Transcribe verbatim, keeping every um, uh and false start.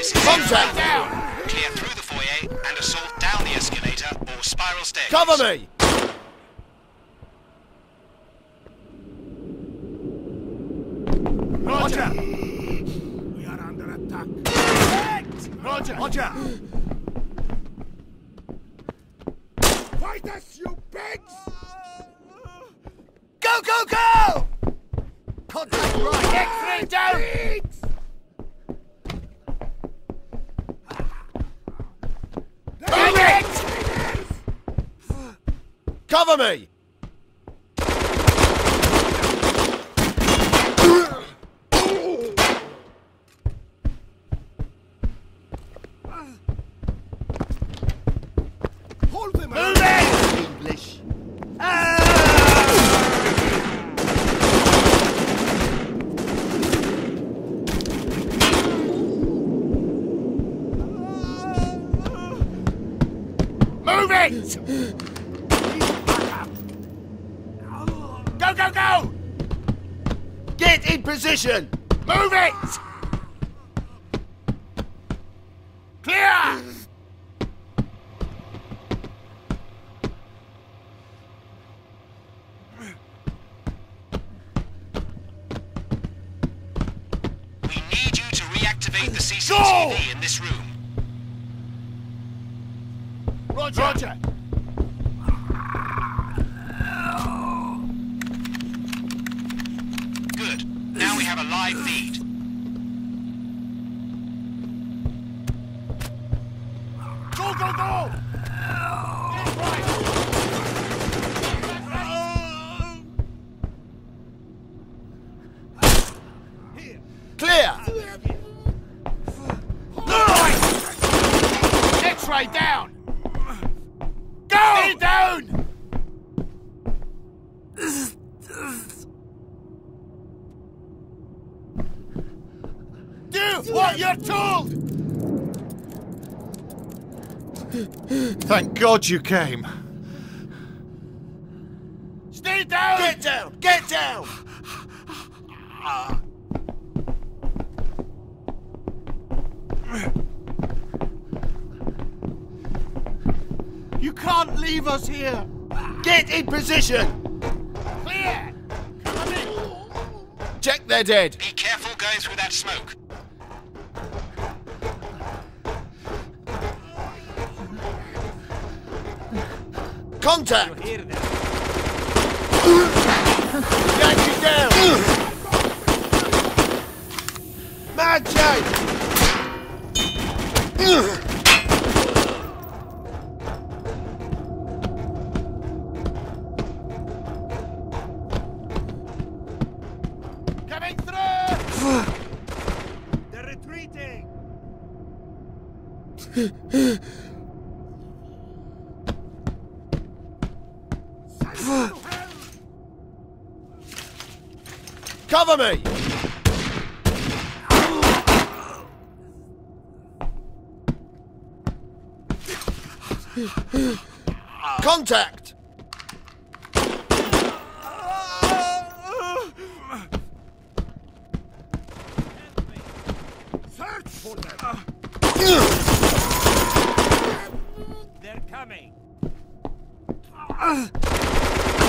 ceasing. Contact down! Clear through the foyer and assault down the escalator or spiral stairs. Cover me! Roger! We are under attack. Roger! Roger! Fight us, you pigs! Go, go, go! Contact right! X-ray down! Pigs! Move it! Cover me! Hold them Move it! English! Move it! Go, go, go! Get in position! Move it! Clear! We need you to reactivate the C C T V Go! in this room. Roger! Roger! Good. Now we have a live feed. Go, go, go! Clear! X-ray down! Go! Stay down! Do what you're told! Thank God you came. Stay down! Get down! Get down! You can't leave us here! Get in position! Clear! Come in! Check they're dead! Be careful going through that smoke. Contact! Yankee down! Mad Jake! Coming through! They're retreating! Cover me! Contact! Search for them! They're coming!